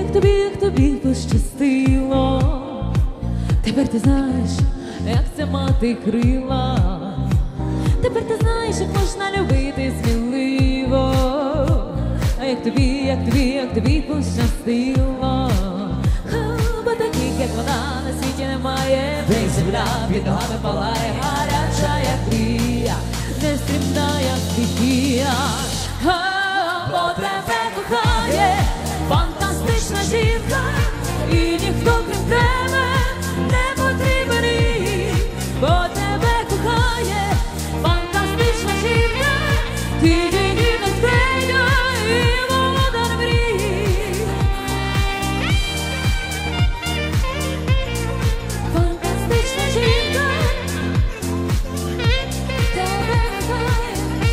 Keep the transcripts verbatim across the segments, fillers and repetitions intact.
як тобі, як тобі пощастило. Тепер ти знаєш, як це мати крила. Тепер ти знаєш, як можна любити сміливо. А як тобі, як тобі, як тобі пощастило. Бо таких, як вона, на світі немає. Де земля під ногами палає, гаряча, як мрія, нестримна, як стихія. Бо тебе кохає фантастична жінка, і ніхто крім тебе не потрібен їй. Бо тебе кохає фантастична жінка, ти її нестримна і володар мрій. Фантастична жінка, тебе кохає.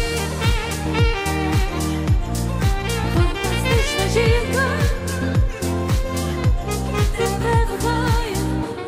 Фантастична жінка, тебе кохає.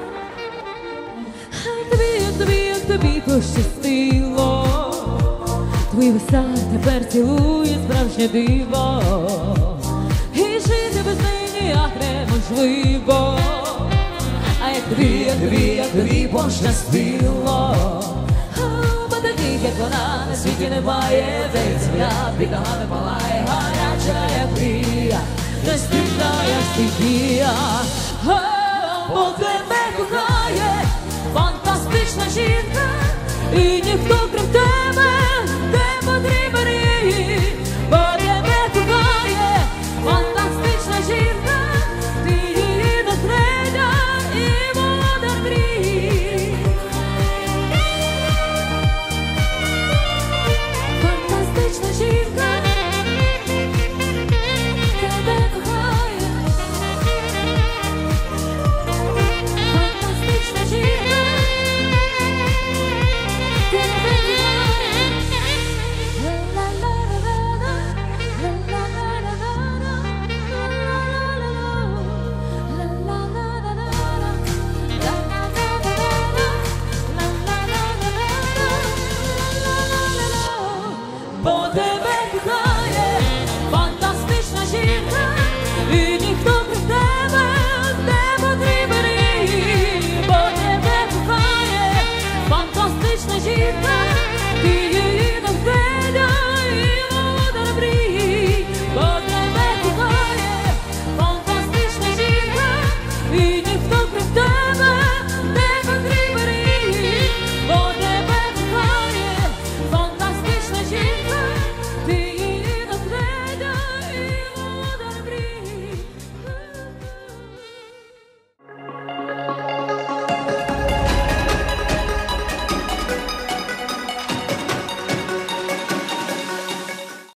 Як тобі, як тобі, як тобі пощастило. Твої вуста тепер цілує справжнє диво, і жити без неї ніяк неможливо. А як тобі, як тобі, як тобі пощастило. Бо таких, як вона, на світі немає. Де земля під ногами палає, гаряча, як мрія, нестримна, як стихія. Бо тебе кохає фантастична жінка, і ніхто крім тебе не потрібен їй.